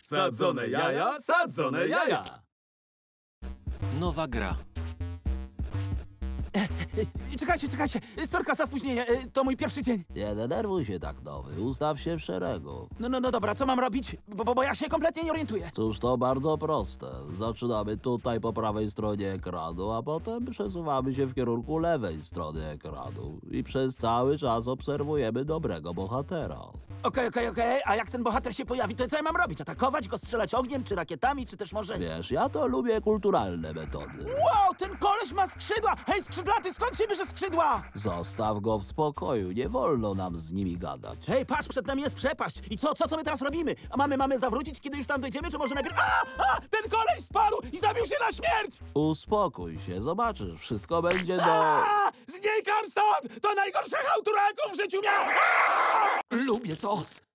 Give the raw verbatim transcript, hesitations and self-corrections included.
Sadzone jaja, sadzone jaja. Nowa gra. Czekajcie, czekajcie. Sorka za spóźnienie. E, To mój pierwszy dzień. Nie denerwuj się tak, nowy. Ustaw się w szeregu. No, no, no dobra, co mam robić? Bo, bo, bo ja się kompletnie nie orientuję. Cóż, to bardzo proste. Zaczynamy tutaj po prawej stronie ekranu, a potem przesuwamy się w kierunku lewej strony ekranu. I przez cały czas obserwujemy dobrego bohatera. Okej, okej, okej. A jak ten bohater się pojawi, to co ja mam robić? Atakować go, strzelać ogniem, czy rakietami, czy też może... Wiesz, ja to lubię kulturalne metody. Wow, ten koleś ma skrzydła! Hej, skrzydlaty, skąd się bierze skrzydła? Zostaw go w spokoju, nie wolno nam z nimi gadać. Hej, patrz, przed nami jest przepaść. I co, co, co my teraz robimy? A mamy, mamy zawrócić, kiedy już tam dojdziemy, czy może najpierw... A, a, ten koleś spadł i zabił się na śmierć! Uspokój się, zobaczysz, wszystko będzie do... A, znikam stąd! To najgorsze chałturę, jaką w życiu miałem! A! Lubię sos.